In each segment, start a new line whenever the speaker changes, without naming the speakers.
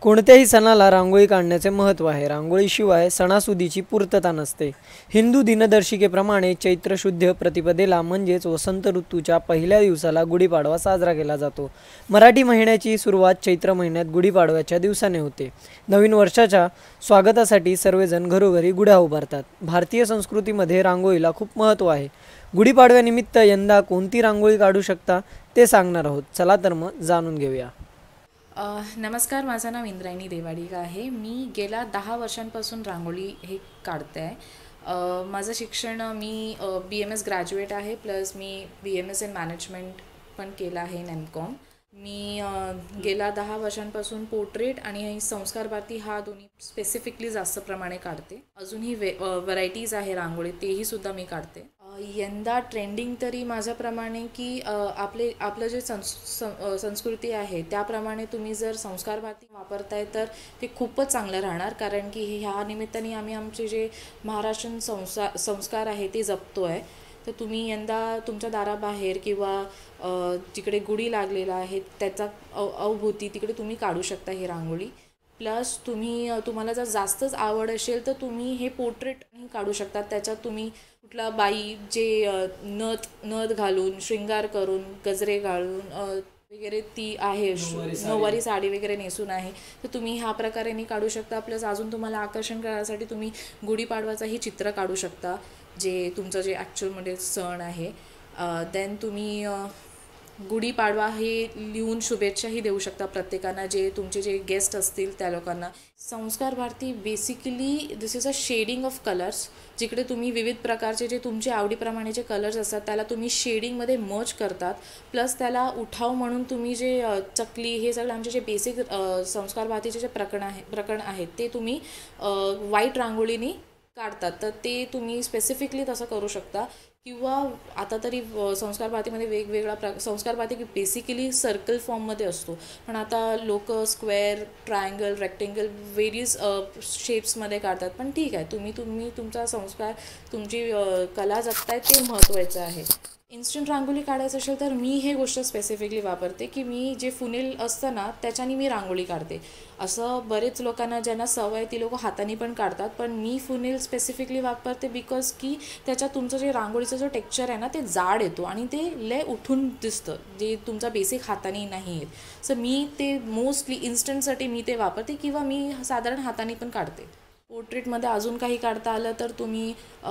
कोणत्याही सणाला रांगोळी काढण्याचे महत्त्व आहे. रांगोळीशिवाय सणासुदीची पूर्तता नसते. हिंदू दिनदर्शिकेप्रमाणे चैत्र शुद्ध प्रतिपदेला म्हणजेच वसंत ऋतूच्या पहिल्या दिवसाला गुढीपाडवा साजरा केला जातो. मराठी महिन्याची सुरुवात चैत्र महिन्यात गुढीपाडव्याच्या दिवसाने होते. नवीन वर्षाच्या स्वागतासाठी सर्वजण घरोघरी गुढ्या उभारतात. भारतीय संस्कृतीमध्ये रांगोळीला खूप महत्त्व आहे. गुढीपाडव्यानिमित्त यंदा कोणती रांगोळी काढू शकता ते सांगणार आहोत. चला तर मग जाणून घेऊया.
नमस्कार, माझं नाव इंद्रायणी देवाडिगा आहे. मी गेल्या 10 वर्षांपासून रांगोळी हे काढते आहे. माझं शिक्षण मी BMS ग्रॅज्युएट आहे, प्लस मी BMS इन मॅनेजमेंट पण केलं आहे NMCOM. मी गेल्या 10 वर्षांपासून पोर्ट्रेट आणि संस्कार भारती हा दोन्ही स्पेसिफिकली जास्त प्रमाणे काढते. अजूनही व्हरायटीज आहे रांगोळी, तेही सुद्धा मी काढते. यंदा ट्रेंडिंग तरी माझ्याप्रमाणे की आपलं जे संस्कृती आहे त्याप्रमाणे तुम्ही जर संस्कार भारती वापरताय तर ते खूपच चांगलं राहणार, कारण की ह्या निमित्ताने आम्ही आमचे जे महाराष्ट्रीयन संस्कार आहे ते जपतो आहे. तर तुम्ही यंदा तुमच्या दाराबाहेर किंवा जिकडे गुढी लागलेला आहे त्याचा अवभोवती तिकडे तुम्ही काढू शकता ही रांगोळी. प्लस तुम्हाला जर जास्तच आवड असेल तर तुम्ही हे पोर्ट्रेटही काढू शकता. त्याच्यात तुम्ही कुठला बाई जे नथ घालून, शृंगार करून, गजरे घालून वगैरे ती आहे, नऊवारी साडी वगैरे नेसून आहे, तर तुम्ही ह्या प्रकारेही काढू शकता. प्लस अजून तुम्हाला आकर्षण करण्यासाठी तुम्ही गुढीपाडवाचाही चित्र काढू शकता, जे तुमचं जे ॲक्च्युअलमध्ये सण आहे. देन तुम्ही गुढीपाडवा हे लिहून शुभेच्छाही देऊ शकता प्रत्येकांना, जे तुमचे जे गेस्ट असतील त्या लोकांना. Sanskar Bharati basically this is a shading of colours, जिकडे तुम्ही विविध प्रकारचे जे तुमचे आवडीप्रमाणे जे कलर्स असतात त्याला तुम्ही शेडिंगमध्ये मर्ज करतात. प्लस त्याला उठाव म्हणून तुम्ही जे चकली हे सगळे आमचे जे बेसिक संस्कार भारतीचे जे प्रकरण आहेत ते तुम्ही व्हाईट रांगोळीने काढतात. तर ते तुम्ही स्पेसिफिकली तसं करू शकता. किंवा आता तरी संस्कार भारतीमध्ये वेगवेगळा संस्कार भारती बेसिकली सर्कल फॉर्ममध्ये असतो, पण आता लोक स्क्वेअर, ट्रायंगल, रेक्टेंगल व्हेरियस शेप्समध्ये काढतात. पण ठीक आहे, तुम्ही तुमचा संस्कार, तुमची कला जपताय ते महत्त्वाचं आहे. इन्स्टंट रांगोळी काढायचं असेल तर मी हे गोष्ट स्पेसिफिकली वापरते की मी जे फुनेल असतं ना त्याच्याने मी रांगोळी काढते. असं बरेच लोकांना ज्यांना सवय ती लोक हाताने पण काढतात, पण मी फुनेल स्पेसिफिकली वापरते बिकॉज की त्याच्यात तुमचं जे रांगोळीचं जो टेक्स्चर आहे ना ते जाड येतो आणि ते लय उठून दिसतं, जे तुमचा बेसिक हाताने नाही येत. सो मी ते मोस्टली इन्स्टंटसाठी मी ते वापरते, किंवा मी साधारण हाताने पण काढते. पोर्ट्रेटमध्ये अजून काही काढता आलं तर तुम्ही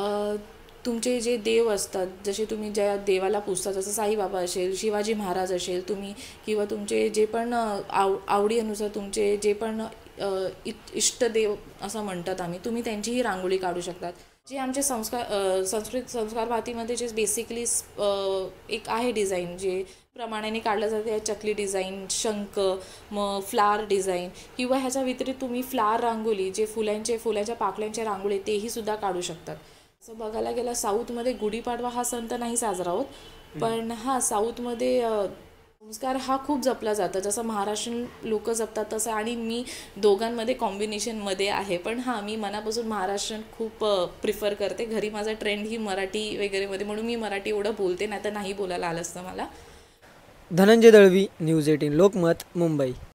तुमचे जे देव असतात, जसे तुम्ही ज्या देवाला पूजता, जसं साईबाबा असेल, शिवाजी महाराज असेल तुम्ही, किंवा तुमचे जे पण आवडीनुसार तुमचे जे पण इष्टदेव असं म्हणतात आम्ही, तुम्ही त्यांचीही रांगोळी काढू शकतात. जे आमचे संस्कार भारतीमध्ये जे बेसिकली एक आहे डिझाईन जे प्रमाणाने काढलं जाते, चकली डिझाईन, शंख, मग फ्लावर डिझाईन, किंवा ह्याच्या व्यतिरिक्त तुम्ही फ्लावर रांगोळी, जे फुलांच्या पाकळ्यांच्या रांगोळी तेही सुद्धा काढू शकतात. असं बघायला गेलं साऊथमध्ये गुढीपाडवा हा सण तर नाही साजरा होत, पण हा साऊथमध्ये संस्कार हा खूप जपला जातं, जसं महाराष्ट्रीयन लोक जपतात तसं. आणि मी दोघांमध्ये कॉम्बिनेशनमध्ये आहे, पण मी मनापासून महाराष्ट्रीयन खूप प्रिफर करते. घरी माझा ट्रेंड ही मराठी वगैरेमध्ये, म्हणून मी मराठी एवढं बोलते, नाही तर नाही बोलायला आलं असतं मला.
धनंजय दळवी, न्यूज 18 लोकमत, मुंबई.